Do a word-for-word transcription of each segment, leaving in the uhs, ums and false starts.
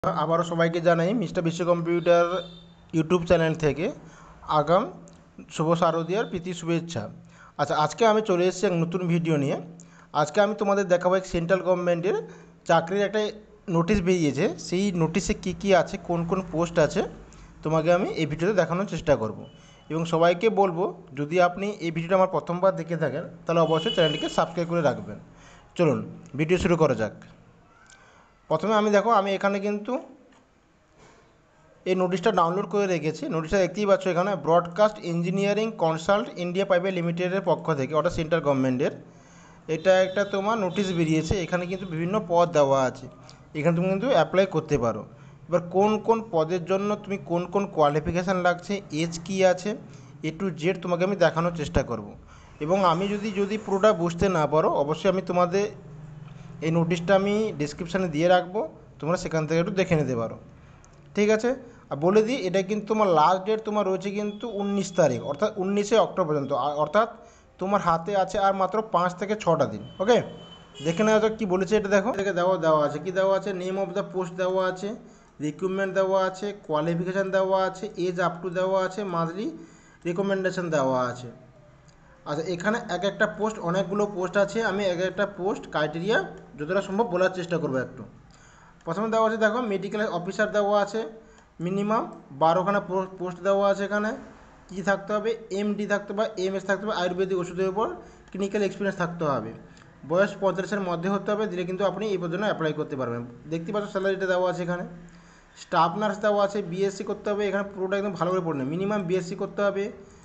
আবারও সবাইকে জানাই মিস্টার বিশ্ব কম্পিউটার ইউটিউব চ্যানেল থেকে আগাম শুভ শারদীয়ার প্রীতি শুভেচ্ছা। আচ্ছা, আজকে আমি চলে এসেছি এক নতুন ভিডিও নিয়ে। আজকে আমি তোমাদের দেখাবো এক সেন্ট্রাল গভর্নমেন্টের চাকরির একটা নোটিশ বেরিয়েছে, সেই নোটিশে কী কী আছে, কোন কোন পোস্ট আছে, তোমাকে আমি এই ভিডিওতে দেখানোর চেষ্টা করব। এবং সবাইকে বলবো, যদি আপনি এই ভিডিওটা আমার প্রথমবার দেখে থাকেন তাহলে অবশ্যই চ্যানেলটিকে সাবস্ক্রাইব করে রাখবেন। চলুন ভিডিও শুরু করা যাক। প্রথমে আমি দেখো আমি এখানে কিন্তু এই নোটিশটা ডাউনলোড করে রেখেছি। নোটিশটা দেখতেই পাচ্ছ, এখানে broadcast engineering consult India private লিমিটেডের পক্ষ থেকে, ওটা সেন্ট্রাল গভর্নমেন্টের। এটা একটা তোমার নোটিশ বেরিয়েছে, এখানে কিন্তু বিভিন্ন পদ দেওয়া আছে, এখানে তুমি কিন্তু অ্যাপ্লাই করতে পারো। এবার কোন কোন পদের জন্য তুমি কোন কোন কোয়ালিফিকেশান লাগছে, এজ কী আছে, এ টু জেড তোমাকে আমি দেখানোর চেষ্টা করব। এবং আমি যদি যদি পুরোটা বুঝতে না পারো, অবশ্যই আমি তোমাদের এই নোটিশটা আমি ডিসক্রিপশানে দিয়ে রাখবো, তোমরা সেখান থেকে একটু দেখে নিতে পারো। ঠিক আছে। আর বলে দিই, এটা কিন্তু তোমার লাস্ট ডেট তোমার রয়েছে কিন্তু উনিশ তারিখ, অর্থাৎ উনিশে অক্টোবর পর্যন্ত, অর্থাৎ তোমার হাতে আছে আর মাত্র পাঁচ থেকে ছটা দিন। ওকে, দেখে নেওয়া যাক কী বলেছে। এটা দেখো, এটাকে দেওয়া দেওয়া আছে, কী দেওয়া আছে, নেম অফ দ্য পোস্ট দেওয়া আছে, রিক্রুটমেন্ট দেওয়া আছে, কোয়ালিফিকেশান দেওয়া আছে, এজ আপ টু দেওয়া আছে, মান্থলি রিকমেন্ডেশন দেওয়া আছে। আচ্ছা, এখানে এক একটা পোস্ট, অনেকগুলো পোস্ট আছে, আমি এক একটা পোস্ট ক্রাইটেরিয়া যতটা সম্ভব বলার চেষ্টা করবো একটু। প্রথমে দেওয়া আছে দেখো, মেডিকেল অফিসার দেওয়া আছে, মিনিমাম বারোখানা পোস্ট দেওয়া আছে। এখানে কী থাকতে হবে, এমডি থাকতে হবে, এমএস থাকতে হবে, আয়ুর্বেদিক ওষুধের উপর ক্লিনিক্যাল এক্সপিরিয়েন্স থাকতে হবে, বয়স পঁয়তাল্লিশের মধ্যে হতে হবে, দিলে কিন্তু আপনি এই পর্যন্ত অ্যাপ্লাই করতে পারবেন। দেখতে পাচ্ছ স্যালারিটা দেওয়া আছে এখানে। স্টাফ নার্স দেওয়া আছে, বিএসসি করতে হবে, এখানে পুরোটা একদম ভালো করে পড়ে নেই, মিনিমাম বিএসসি করতে হবে,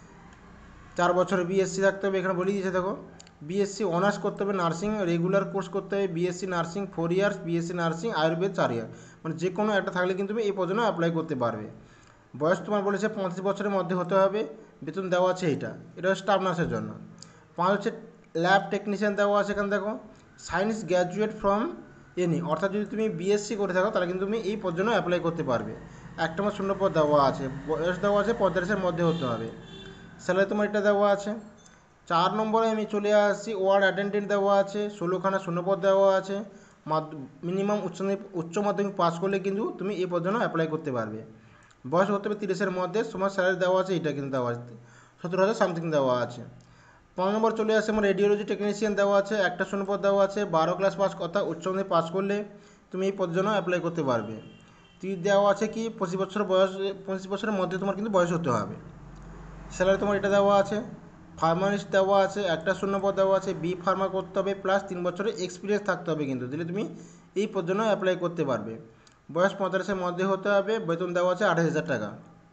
চার বছরের বিএসসি থাকতে হবে, এখানে বলে দিয়েছে দেখো। বিএসসি অনার্স করতে হবে, নার্সিং রেগুলার কোর্স করতে হবে, BSc nursing four years, BSc nursing Ayurveda চার ইয়ার, মানে যে কোনো একটা থাকলে কিন্তু তুমি এই পর্যন্ত অ্যাপ্লাই করতে পারবে। বয়স তোমার বলেছে পঁয়ত্রিশ বছরের মধ্যে হতে হবে, বেতন দেওয়া আছে এইটা, এটা স্টাফ নার্সের জন্য। পাঁচ হচ্ছে ল্যাব টেকনিশিয়ান দেওয়া আছে, এখানে দেখো সায়েন্স গ্র্যাজুয়েট ফ্রম এনি, অর্থাৎ যদি তুমি বিএসসি করে থাকো তাহলে কিন্তু তুমি এই পর্যন্ত অ্যাপ্লাই করতে পারবে। একটা আমার শূন্য পদ দেওয়া আছে, বয়স দেওয়া আছে পঁয়তাল্লিশের মধ্যে হতে হবে, স্যালারি তোমার এটা দেওয়া আছে। চার নম্বরে আমি চলে আসছি, ওয়ার্ড অ্যাটেন্ডেন্ট দেওয়া আছে, ষোলোখানা শূন্যপদ দেওয়া আছে, মিনিমাম উচ্চ উচ্চ মাধ্যমিক পাস করলে কিন্তু তুমি এই পদ জন্য অ্যাপ্লাই করতে পারবে। বয়স হতে হবে তিরিশের মধ্যে, তোমার স্যালারি দেওয়া আছে এটা কিন্তু দেওয়া আছে, সতেরো হাজার সামথিং দেওয়া আছে। পনেরো নম্বর চলে আসে আমার রেডিওলজি টেকনিশিয়ান দেওয়া আছে, একটা শূন্যপদ দেওয়া আছে, বারো ক্লাস পাস অর্থাৎ উচ্চ মাধ্যমিক পাস করলে তুমি এই পদের জন্য অ্যাপ্লাই করতে পারবে। তুই দেওয়া আছে কি পঁচিশ বছর বয়স, পঁচিশ বছরের মধ্যে তোমার কিন্তু বয়স হতে হবে। স্যালারি তোমার এটা দেওয়া আছে। ফার্মাসিস্ট দেওয়া আছে, একটা শূন্যপদ দেওয়া আছে, বি ফার্মা করতে হবে, প্লাস তিন বছরের এক্সপিরিয়েন্স থাকতে হবে কিন্তু, দিলে তুমি এই পদ জন্য অ্যাপ্লাই করতে পারবে। বয়স পঁয়তাল্লিশের মধ্যে হতে হবে, বেতন দেওয়া আছে আঠাশ হাজার টাকা।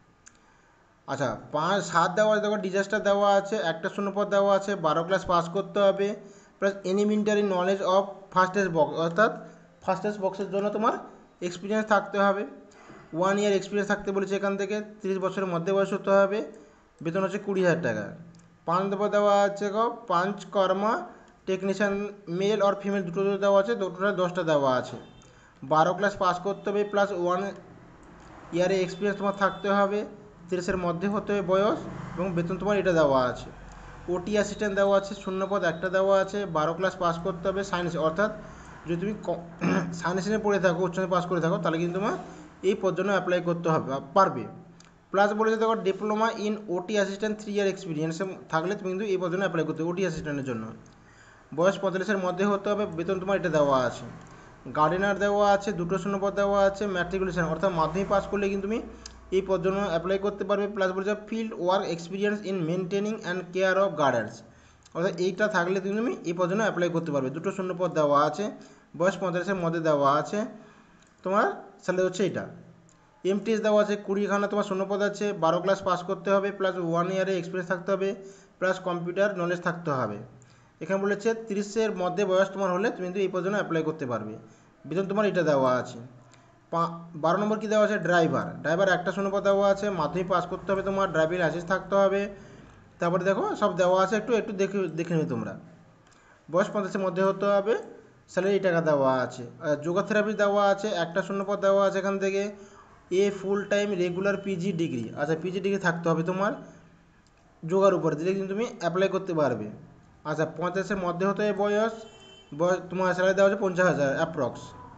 আচ্ছা, পাঁচ সাত দেওয়া আছে দেখো, ডিজাস্টার দেওয়া আছে, একটা শূন্যপদ দেওয়া আছে, বারো ক্লাস পাস করতে হবে, plus elementary knowledge of first aid box, অর্থাৎ ফার্স্ট এজ বক্সের জন্য তোমার এক্সপিরিয়েন্স থাকতে হবে, ওয়ান ইয়ার এক্সপিরিয়েন্স থাকতে বলেছে এখান থেকে, তিরিশ বছরের মধ্যে বয়স হতে হবে, বেতন হচ্ছে কুড়ি হাজার টাকা। পাঁচ নম্বর দেওয়া আছে গো পাঞ্চ কর্মা টেকনিশিয়ান, মেল আর ফিমেল দুটো দেওয়া আছে, দুটোটা দশটা দেওয়া আছে, বারো ক্লাস পাস করতে হবে, প্লাস ওয়ান ইয়ারে এক্সপিরিয়েন্স তোমার থাকতে হবে, তিরিশের মধ্যে হতে হবে বয়স, এবং বেতন তোমার এটা দেওয়া আছে। ওটি অ্যাসিস্ট্যান্ট দেওয়া আছে, শূন্যপদ একটা দেওয়া আছে, বারো ক্লাস পাস করতে হবে সায়েন্স, অর্থাৎ যদি তুমি সায়েন্স নিয়ে পড়ে থাকো, উচ্চ পাস করে থাকো, তাহলে কিন্তু তোমার এই পদ জন্য অ্যাপ্লাই করতে হবে পারবে। প্লাস বলেছে দেখো diploma in OT assistant three year experience থাকলে তুমি কিন্তু এই পদ জন্য অ্যাপ্লাই করতে হবে, ওটি অ্যাসিস্ট্যান্টের জন্য। বয়স পঁয়তাল্লিশের মধ্যে হতে হবে, বেতন তোমার এটা দেওয়া আছে। গার্ডেনার দেওয়া আছে, দুটো শূন্যপদ দেওয়া আছে, ম্যাট্রিকুলেশন অর্থাৎ মাধ্যমিক পাস করলে কিন্তু তুমি এই পদ জন্য অ্যাপ্লাই করতে পারবে। প্লাস বলেছে field work experience in maintaining and care of gardens, অর্থাৎ এইটা থাকলে তুমি তুমি এই পদ জন্য অ্যাপ্লাই করতে পারবে। দুটো শূন্যপদ দেওয়া আছে, বয়স পঁয়তাল্লিশের মধ্যে দেওয়া আছে, তোমার স্যালারি হচ্ছে এটা। এমটিএস দেওয়া আছে, কুড়িখানা তোমার শূন্যপদ আছে, বারো ক্লাস পাস করতে হবে, প্লাস ওয়ান ইয়ারে এক্সপিরিয়েন্স থাকতে হবে, প্লাস কম্পিউটার নলেজ থাকতে হবে। এখানে বলেছে তিরিশের মধ্যে বয়স তোমার হলে তুমি কিন্তু এই পর্যন্ত অ্যাপ্লাই করতে পারবে, বেতন তোমার এটা দেওয়া আছে। পা বারো নম্বর কী দেওয়া আছে, ড্রাইভার ড্রাইভার একটা শূন্যপদ দেওয়া আছে, মাধ্যমিক পাস করতে হবে, তোমার ড্রাইভিং লাইসেন্স থাকতে হবে, তারপরে দেখো সব দেওয়া আছে, একটু একটু দেখে দেখে নেবে তোমরা। বয়স পঞ্চাশের মধ্যে হতে হবে, স্যালারি টাকা দেওয়া আছে। যোগা থেরাপি দেওয়া আছে, একটা শূন্যপদ দেওয়া আছে এখান থেকে, a full time regular PG degree, আচ্ছা পিজি ডিগ্রি থাকতে হবে তোমার যোগার উপরে, দিলে কিন্তু তুমি অ্যাপ্লাই করতে পারবে। আচ্ছা, পঞ্চাশের মধ্যে হতে হবে বয়স, বয়স তোমার স্যালারি দেওয়া হচ্ছে পঞ্চাশ হাজার অ্যাপ্রক্স।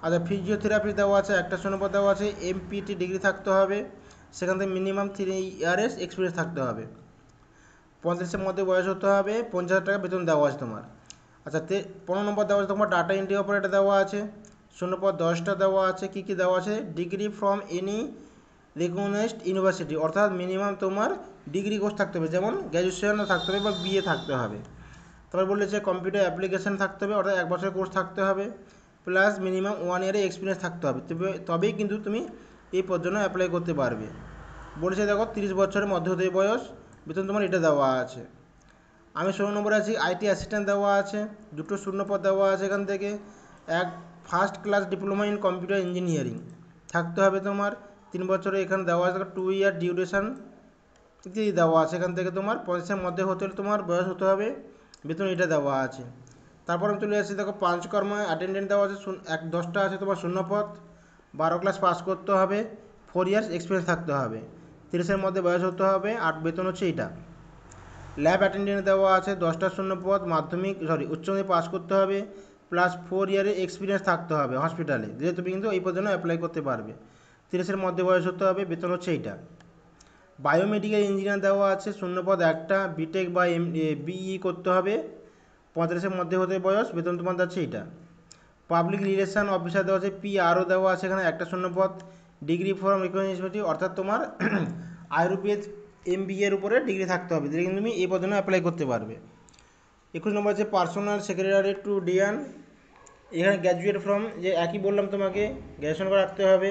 আচ্ছা ফিজিওথেরাপি দেওয়া আছে, একটা শূন্যপদ দেওয়া আছে, এমপিটি ডিগ্রি থাকতে হবে, সেখান থেকে মিনিমাম থ্রি ইয়ার্স এক্সপিরিয়েন্স থাকতে হবে, পঁয়ত্রিশের মধ্যে বয়স হতে হবে, পঞ্চাশ হাজার টাকা বেতন দেওয়া আছে তোমার। আচ্ছা তে পনেরো নম্বর দেওয়া আছে তোমার ডাটা এন্ট্রি অপারেটর দেওয়া আছে, শূন্যপদ দশটা দেওয়া আছে। কী কী দেওয়া আছে? Degree from any recognised university, অর্থাৎ মিনিমাম তোমার ডিগ্রি কোর্স থাকতে হবে, যেমন গ্র্যাজুয়েশন থাকতে হবে বা বিএ থাকতে হবে। তারপর বলেছে কম্পিউটার অ্যাপ্লিকেশান থাকতে হবে, অর্থাৎ এক বছরের কোর্স থাকতে হবে, প্লাস মিনিমাম ওয়ান ইয়ারের এক্সপিরিয়েন্স থাকতে হবে, তবে তবেই কিন্তু তুমি এই পদের জন্য অ্যাপ্লাই করতে পারবে। বলেছে দেখো তিরিশ বছরের মধ্যবর্তী বয়স, বেতন তোমার এটা দেওয়া আছে। আমি ষোলো নম্বরে আছি, আইটি অ্যাসিস্ট্যান্ট দেওয়া আছে, দুটো শূন্যপদ দেওয়া আছে এখান থেকে। এক first class diploma in computer engineering থাকতে হবে তোমার, তিন বছরে এখানে দেওয়া আছে, টু ইয়ার ডিউরেশন ইত্যাদি দেওয়া আছে। এখান থেকে তোমার পঞ্চাশের মধ্যে হতে হলে তোমার বয়স হতে হবে, বেতন এটা দেওয়া আছে। তারপর আমি চলে আসছি, দেখো পাঁচকর্ম অ্যাটেন্ডেন্ট দেওয়া আছে, এক দশটা আছে তোমার শূন্যপদ, বারো ক্লাস পাস করতে হবে, ফোর ইয়ার্স এক্সপিরিয়েন্স থাকতে হবে, তিরিশের মধ্যে বয়স হতে হবে, আর বেতন হচ্ছে এইটা। ল্যাব অ্যাটেন্ডেন্ট দেওয়া আছে, দশটা শূন্যপদ, মাধ্যমিক সরি উচ্চ মাধ্যমিক পাস করতে হবে, প্লাস ফোর ইয়ারের এক্সপিরিয়েন্স থাকতে হবে হসপিটালে, যে তুমি কিন্তু এই পদের জন্য অ্যাপ্লাই করতে পারবে, তিরিশের মধ্যে বয়স হতে হবে, বেতন হচ্ছে এইটা। বায়োমেডিক্যাল ইঞ্জিনিয়ার দেওয়া আছে, শূন্যপদ একটা, বিটেক বা এম বিই করতে হবে, পঁয়ত্রিশের মধ্যে হতে বয়স, বেতন তোমার যাচ্ছে এইটা। পাবলিক রিলেশন অফিসার দেওয়া আছে, পি আরও দেওয়া আছে এখানে, একটা শূন্যপদ, ডিগ্রি ফ্রম রিকগনাইজড, অর্থাৎ তোমার আয়ুর্বেদ এম বি এর উপরে ডিগ্রি থাকতে হবে, যেটা কিন্তু তুমি এই পদের জন্য অ্যাপ্লাই করতে পারবে। একুশ নম্বর আছে পার্সোনাল সেক্রেটারি টু ডিয়ান, এখানে গ্র্যাজুয়েট ফ্রম, যে একই বললাম তোমাকে গ্র্যাজুয়েশন করে রাখতে হবে,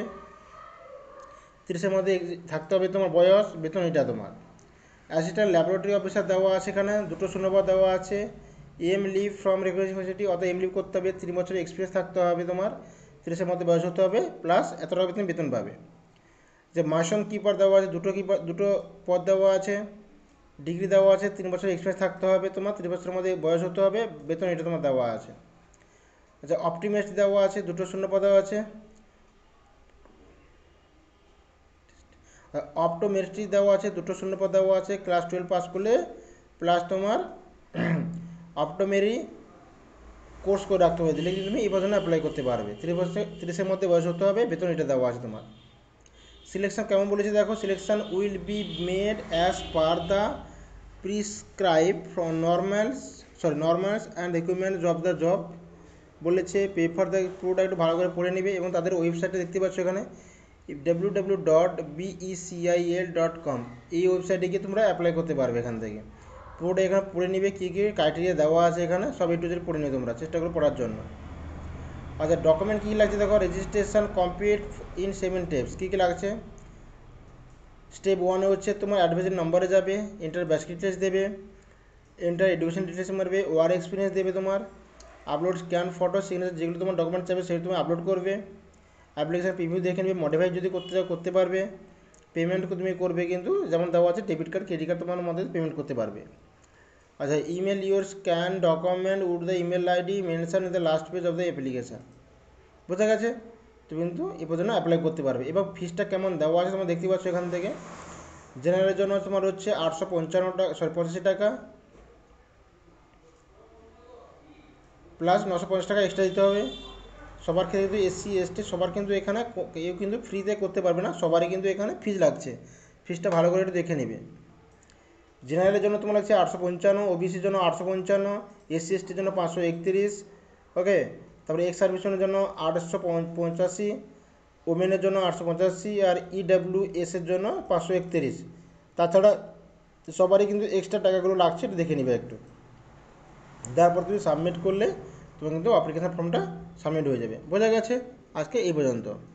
তিরিশের মধ্যে থাকতে হবে তোমার বয়স, বেতন এটা তোমার। অ্যাসিস্ট্যান্ট ল্যাবরেটরি অফিসার দেওয়া আছে এখানে, দুটো শূন্যপদ দেওয়া আছে, M lib from regular university, অর্থাৎ এম লিভ করতে হবে, তিন বছরের এক্সপিরিয়েন্স থাকতে হবে তোমার, তিরিশের মধ্যে বয়স হতে হবে, প্লাস এত টাকা বেতন বেতন পাবে। যে মাশন কিপার দেওয়া আছে, দুটো কিপার দুটো পদ দেওয়া আছে, ডিগ্রি দেওয়া আছে, তিন বছর এক্সপিরিয়েন্স থাকতে হবে তোমার, তিন বছরের মধ্যে বয়স হতে হবে, বেতন এটা তোমার দেওয়া আছে। আচ্ছা অপটিমিস্ট দেওয়া আছে, দুটো শূন্যপদ দেওয়া আছে। অপটোমেট্রি দেওয়া আছে, দুটো শূন্যপদ দেওয়া আছে, ক্লাস টুয়েলভ পাস করলে প্লাস তোমার অপটোমেরি কোর্স করে রাখতে হবে, দিলে কিন্তু তুমি এই পর্যন্ত অ্যাপ্লাই করতে পারবে, তিরিশ বছর তিরিশের মধ্যে বয়স হতে হবে, বেতন এটা দেওয়া আছে তোমার। সিলেকশন কেমন বলেছে দেখো, selection will be made as per the prescribe from normals sorry normals and requirements of the job বলেছে। পে ফর দ্য পুরোটা একটু ভালো করে পড়ে নেবে, এবং তাদের ওয়েবসাইটে দেখতে পাচ্ছ এখানে W W W dot BECIL dot com, এই ওয়েবসাইটে গিয়ে তোমরা অ্যাপ্লাই করতে পারবে। এখান থেকে পুরোটা এখানে পড়ে নিবে, কী কী ক্রাইটেরিয়া দেওয়া আছে এখানে সব একটু যদি পড়ে নেবে, তোমরা চেষ্টা করে পড়ার জন্য। আচ্ছা ডকুমেন্ট কী লাগছে দেখো, registration complete in seven steps, কী কী লাগছে। স্টেপ ওয়ানে হচ্ছে তোমার অ্যাডমিশন নম্বরে যাবে, এন্টার ব্যাচ ডিটেলস দেবে, এন্টার এডুকেশন ডিটেলস মারবে, ওয়ার এক্সপিরিয়েন্স দেবে তোমার, আপলোড স্ক্যান ফটো সিগনেচার, যেগুলো তোমার ডকুমেন্ট চাইবে সেগুলো তুমি আপলোড করবে, অ্যাপ্লিকেশান প্রিভিউ দেখে নেবে, মডিফাই যদি করতে চাও করতে পারবে, পেমেন্ট তুমি করবে কিন্তু যেমন দেওয়া আছে ডেবিট কার্ড ক্রেডিট কার্ড তোমার মধ্যে পেমেন্ট করতে পারবে। আচ্ছা email your scan document would the email ID mention in the last page of the application, বোঝা গেছে। তুমি কিন্তু এ পর্যন্ত অ্যাপ্লাই করতে পারবে। এবার ফিসটা কেমন দেওয়া আছে তোমরা দেখতে পাচ্ছ এখান থেকে। জেনারেলের জন্য তোমার হচ্ছে আটশো পঞ্চান্ন টাকা সরি পঁচাশি টাকা, প্লাস নশো পঞ্চাশ টাকা এক্সট্রা দিতে হবে। সবার ক্ষেত্রে কিন্তু এসসি এসটি সবার কিন্তু এখানে কেউ কিন্তু ফ্রিতে করতে পারবে না, সবারই কিন্তু এখানে ফিজ লাগছে, ফিজটা ভালো করে একটু দেখে নেবে। জেনারেলের জন্য তোমার লাগছে আটশো পঞ্চান্ন, ওবিসির জন্য আটশো পঞ্চান্ন, এসসি এসটির জন্য পাঁচশো একত্রিশ, ওকে। তারপরে এক্স সার্ভিসের জন্য আটশো পঁচাশি, ওমেনের জন্য আটশো পঁচাশি, আর ইডাব্লিউ এসের জন্য পাঁচশো একত্রিশ। তাছাড়া সবারই কিন্তু এক্সট্রা টাকাগুলো লাগছে, একটু দেখে নেবে একটু। তারপর তুমি সাবমিট করলে তোমার কিন্তু অ্যাপ্লিকেশান ফর্মটা সাবমিট হয়ে যাবে। বোঝা গেছে, আজকে এই পর্যন্ত।